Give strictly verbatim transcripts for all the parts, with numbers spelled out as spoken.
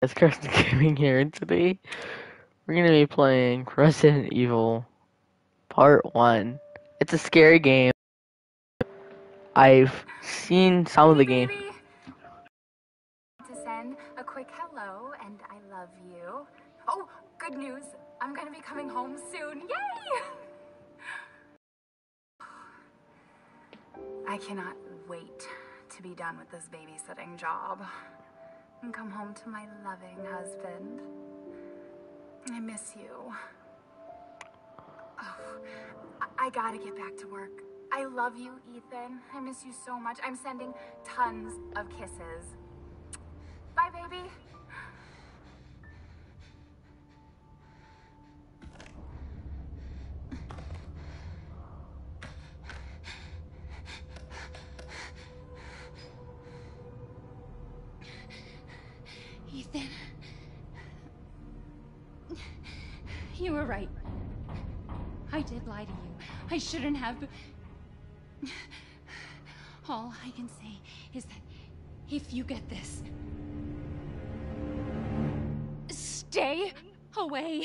It's Kirsten Gaming here, and today we're gonna be playing Resident Evil Part one. It's a scary game. I've seen some of Hey, the game. baby. To send a quick hello and I love you. Oh, good news. I'm gonna be coming home soon. Yay! I cannot wait to be done with this babysitting job and come home to my loving husband. I miss you. Oh, I, I gotta get back to work. I love you, Ethan. I miss you so much. I'm sending tons of kisses. Bye, baby. Ethan. You were right. I did lie to you. I shouldn't have. All I can say is that if you get this, stay away.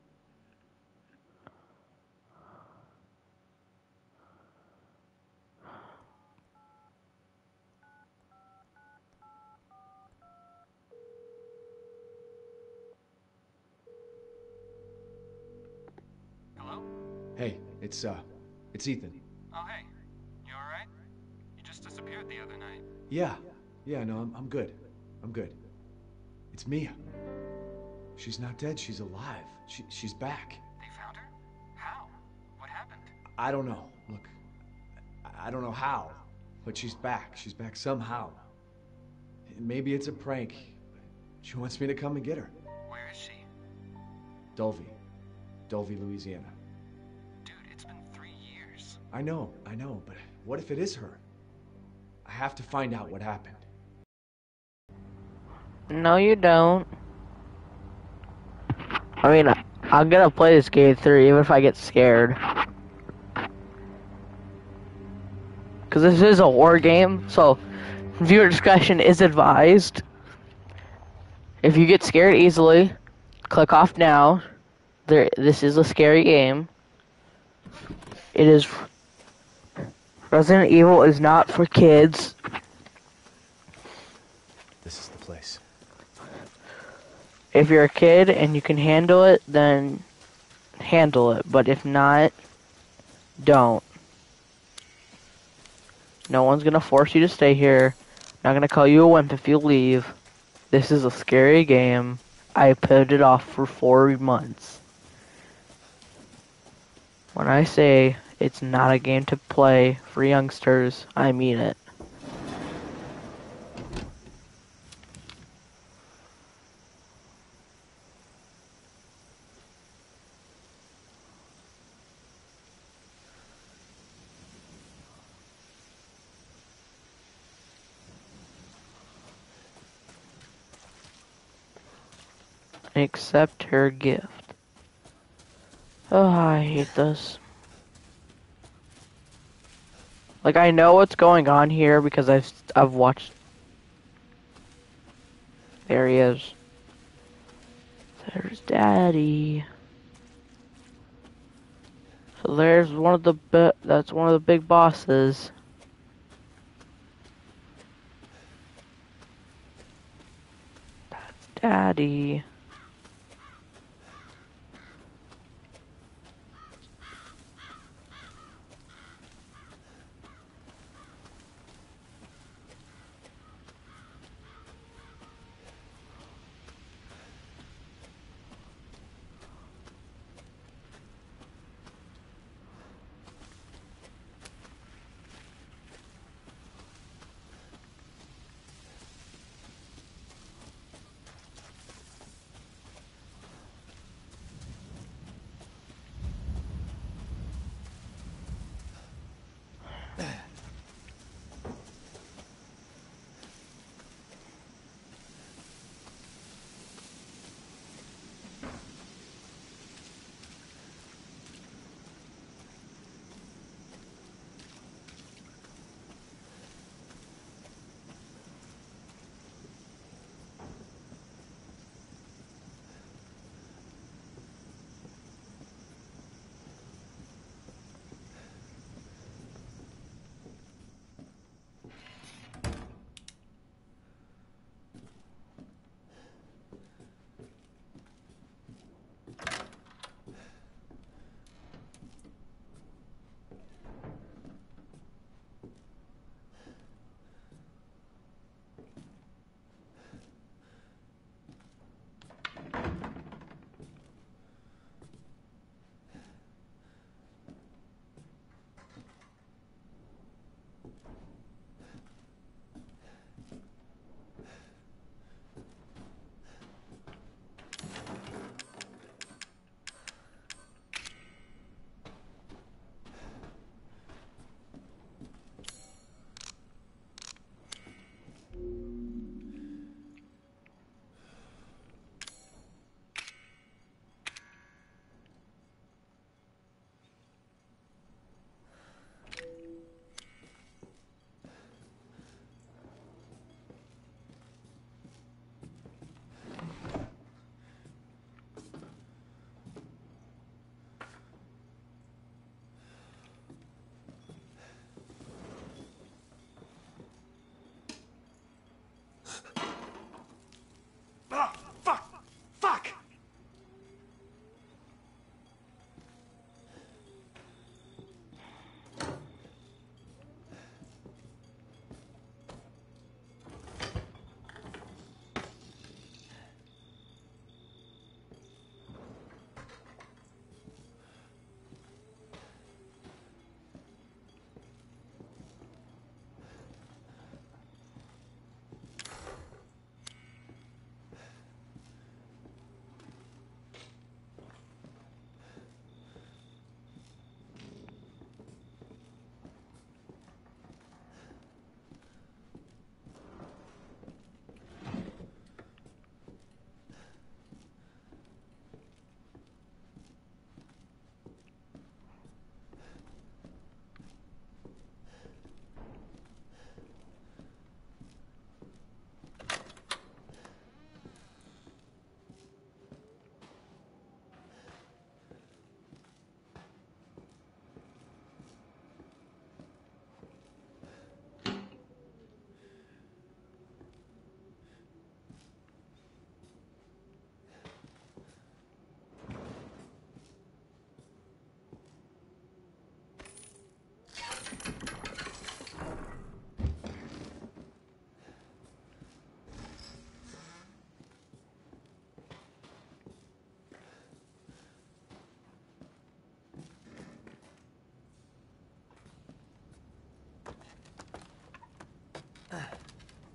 Hello? Hey, it's, uh, it's Ethan. Oh, hey. You alright? You just disappeared the other night. Yeah, yeah, no, I'm, I'm good. I'm good. It's Mia. She's not dead, she's alive. She, she's back. They found her? How? What happened? I don't know. Look, I, I don't know how, but she's back. She's back somehow. Maybe it's a prank. She wants me to come and get her. Where is she? Dulvey. Dulvey, Louisiana. Dude, it's been three years. I know, I know, but what if it is her? I have to find out what happened. No, you don't. I mean, I'm gonna play this game through even if I get scared. Because this is a war game, so viewer discretion is advised. If you get scared easily, click off now. There, this is a scary game. It is. Resident Evil is not for kids. This is the place. If you're a kid and you can handle it, then handle it. But if not, don't. No one's gonna force you to stay here. Not gonna call you a wimp if you leave. This is a scary game. I put it off for four months. When I say it's not a game to play for youngsters, I mean it. Accept her gift. Oh, I hate this. Like, I know what's going on here because I've I've watched. There he is. There's Daddy. So there's one of the bi- that's one of the big bosses. That's Daddy.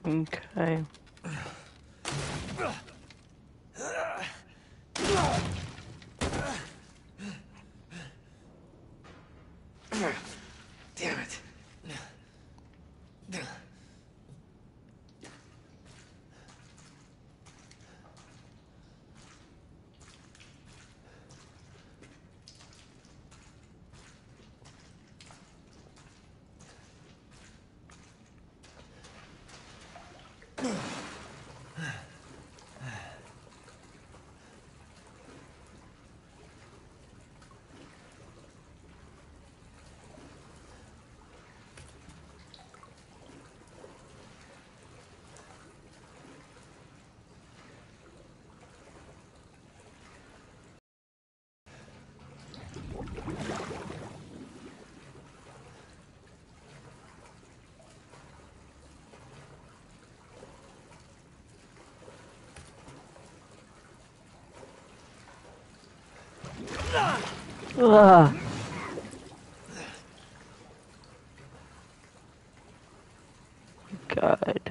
Okay. Damn it. Ugh. God.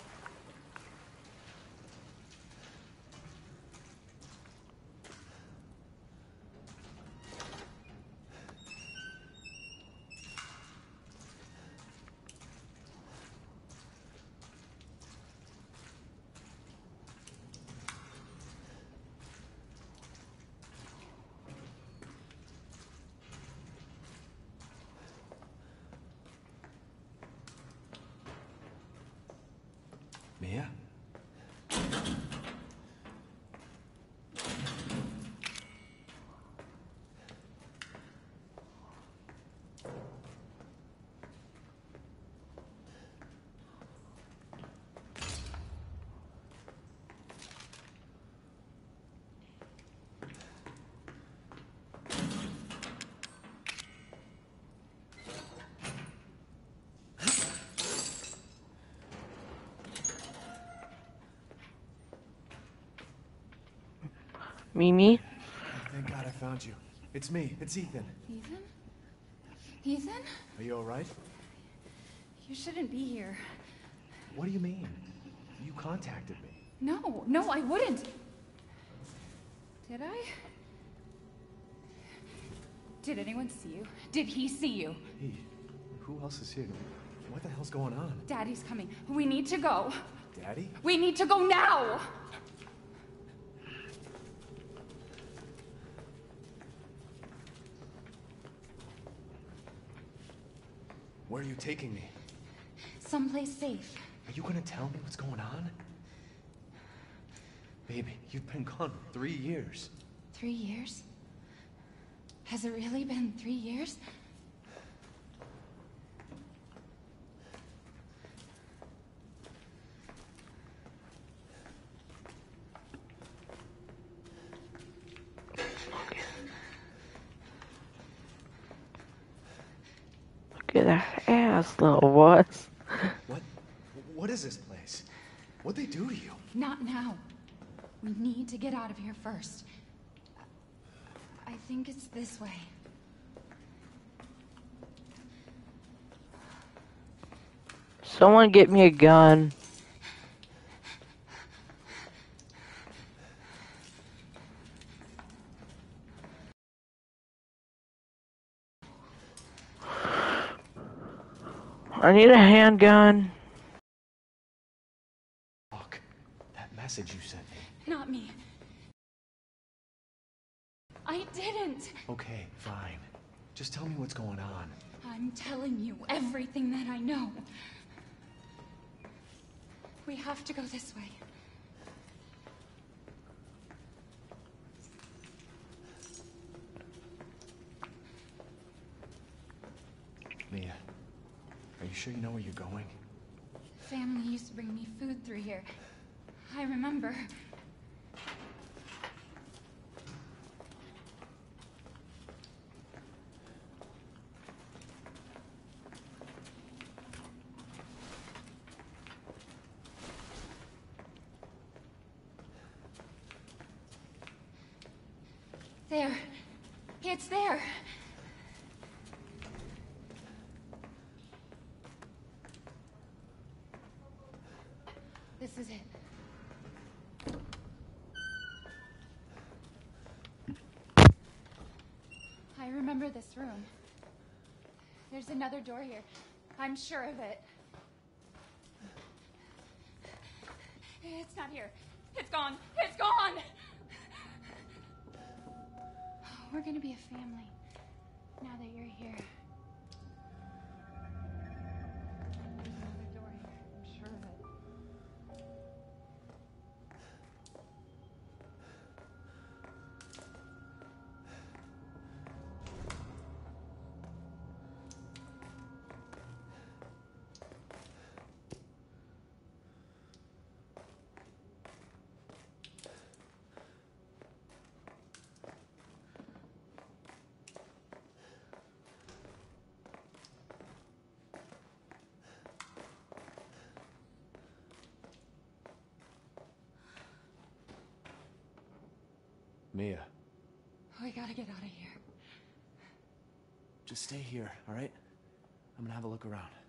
Mia? Mimi? Thank God I found you. It's me. It's Ethan. Ethan? Ethan? Are you alright? You shouldn't be here. What do you mean? You contacted me. No, no, I wouldn't. Did I? Did anyone see you? Did he see you? He? Who else is here? What the hell's going on? Daddy's coming. We need to go. Daddy? We need to go now! Where are you taking me? Someplace safe. Are you gonna tell me what's going on? Baby, you've been gone for three years. Three years? Has it really been three years? Look at that ass, little boy. What? What is this place? What'd they do to you? Not now. We need to get out of here first. I think it's this way. Someone get me a gun. I need a handgun. Fuck. That message you sent me. Not me. I didn't. Okay, fine. Just tell me what's going on. I'm telling you everything that I know. We have to go this way. Mia, are you sure you know where you're going? Family used to bring me food through here. I remember. There. It's there. This is it. I remember this room. There's another door here. I'm sure of it. It's not here. It's gone. It's gone! We're gonna be a family now that you're here. There's another door here. I'm sure of it. Mia, We gotta get out of here. just stay here, all right? I'm gonna have a look around.